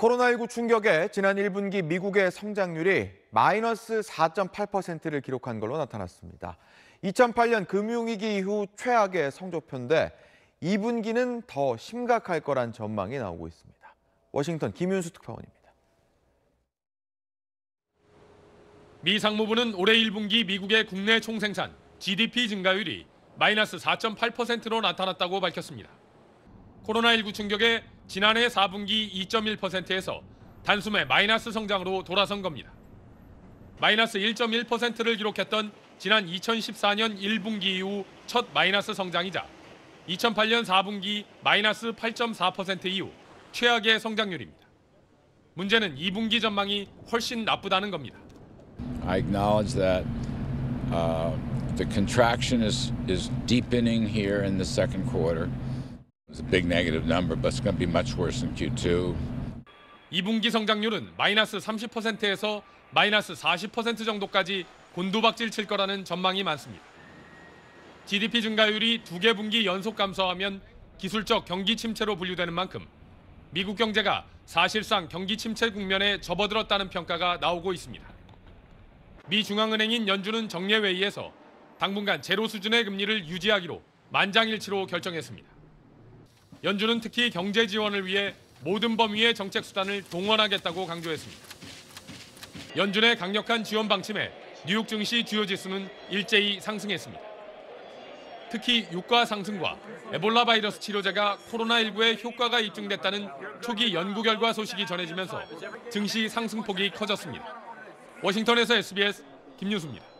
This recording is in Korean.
코로나19 충격에 지난 1분기 미국의 성장률이 마이너스 4.8%를 기록한 걸로 나타났습니다. 2008년 금융위기 이후 최악의 성적표인데 2분기는 더 심각할 거란 전망이 나오고 있습니다. 워싱턴 김윤수 특파원입니다. 미 상무부는 올해 1분기 미국의 국내 총생산 GDP 증가율이 마이너스 4.8%로 나타났다고 밝혔습니다. 코로나19 충격에 지난해 4분기 2.1%에서 단숨에 마이너스 성장으로 돌아선 겁니다. 마이너스 1.1%를 기록했던 지난 2014년 1분기 이후 첫 마이너스 성장이자 2008년 4분기 마이너스 8.4% 이후 최악의 성장률입니다. 문제는 2분기 전망이 훨씬 나쁘다는 겁니다. I acknowledge that the contraction is deepening here in the second quarter. It's a big negative number, but it's going to be much worse in Q2. 2분기 성장률은 마이너스 30%에서 마이너스 40% 정도까지 곤두박질 칠 거라는 전망이 많습니다. GDP 증가율이 2개 분기 연속 감소하면 기술적 경기 침체로 분류되는 만큼 미국 경제가 사실상 경기 침체 국면에 접어들었다는 평가가 나오고 있습니다. 미 중앙은행인 연준은 정례회의에서 당분간 제로 수준의 금리를 유지하기로 만장일치로 결정했습니다. 연준은 특히 경제 지원을 위해 모든 범위의 정책 수단을 동원하겠다고 강조했습니다. 연준의 강력한 지원 방침에 뉴욕 증시 주요 지수는 일제히 상승했습니다. 특히 유가 상승과 에볼라 바이러스 치료제가 코로나19에 효과가 입증됐다는 초기 연구 결과 소식이 전해지면서 증시 상승폭이 커졌습니다. 워싱턴에서 SBS 김윤수입니다.